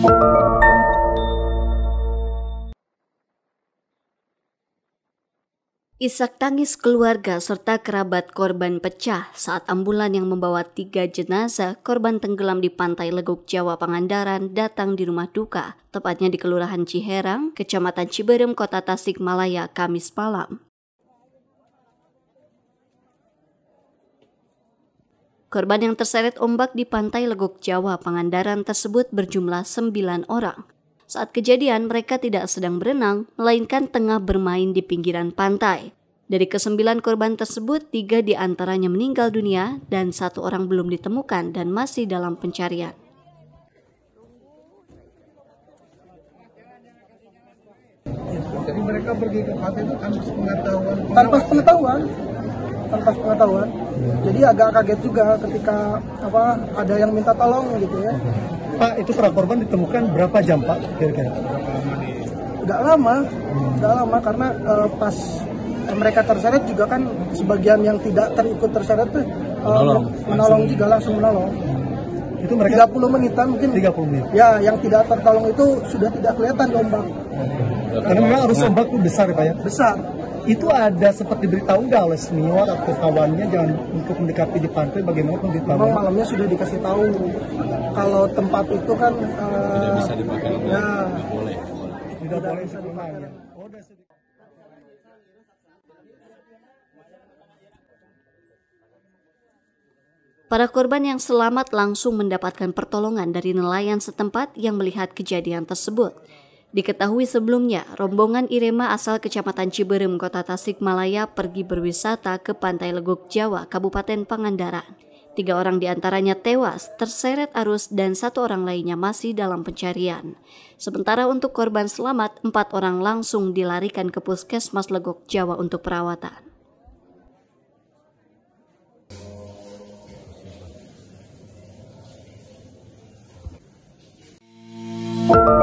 Isak tangis keluarga serta kerabat korban pecah saat ambulan yang membawa 3 jenazah korban tenggelam di Pantai Legok, Jawa Pangandaran datang di rumah duka, tepatnya di Kelurahan Ciherang, Kecamatan Ciberem, Kota Tasikmalaya, Kamis malam. Korban yang terseret ombak di Pantai Legok, Jawa Pangandaran tersebut berjumlah 9 orang. Saat kejadian, mereka tidak sedang berenang, melainkan tengah bermain di pinggiran pantai. Dari ke-9 korban tersebut, 3 diantaranya meninggal dunia dan 1 orang belum ditemukan dan masih dalam pencarian. Jadi mereka pergi ke pantai itu tanpa pengetahuan. Jadi agak kaget juga ketika ada yang minta tolong gitu ya. Pak, itu para korban ditemukan berapa jam Pak kira-kira? Udah lama karena pas mereka terseret juga kan sebagian yang tidak terikut terseret tuh menolong juga, langsung menolong. Itu mereka 30 menitan mungkin. 30 menit. Ya, yang tidak tertolong itu sudah tidak kelihatan di ombak. Karena memang arus ombak itu besar ya Pak ya? Besar. Itu ada seperti diberitahu nggak oleh senior atau kawannya jangan untuk mendekati di pantai, bagaimana pemberitahuan? Memang malamnya sudah dikasih tahu kalau tempat itu kan tidak bisa dipakai lagi. Ya, tidak boleh bisa dipakai. Para korban yang selamat langsung mendapatkan pertolongan dari nelayan setempat yang melihat kejadian tersebut. Diketahui sebelumnya, rombongan Irema asal Kecamatan Ciberem, Kota Tasikmalaya pergi berwisata ke Pantai Legok, Jawa, Kabupaten Pangandaran. 3 orang diantaranya tewas, terseret arus dan 1 orang lainnya masih dalam pencarian. Sementara untuk korban selamat, 4 orang langsung dilarikan ke Puskesmas Legok, Jawa untuk perawatan.